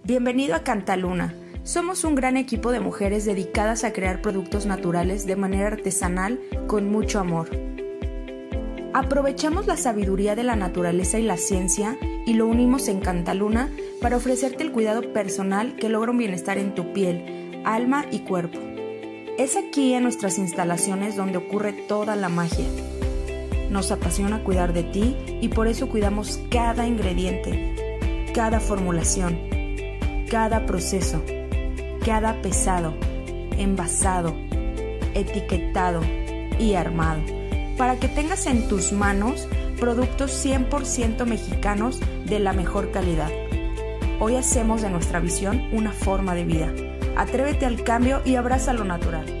Bienvenido a Cantaluna. Somos un gran equipo de mujeres dedicadas a crear productos naturales de manera artesanal con mucho amor. Aprovechamos la sabiduría de la naturaleza y la ciencia y lo unimos en Cantaluna para ofrecerte el cuidado personal que logra un bienestar en tu piel, alma y cuerpo. Es aquí en nuestras instalaciones donde ocurre toda la magia. Nos apasiona cuidar de ti y por eso cuidamos cada ingrediente, cada formulación, cada proceso, cada pesado, envasado, etiquetado y armado, para que tengas en tus manos productos 100% mexicanos de la mejor calidad. Hoy hacemos de nuestra visión una forma de vida. Atrévete al cambio y abraza lo natural.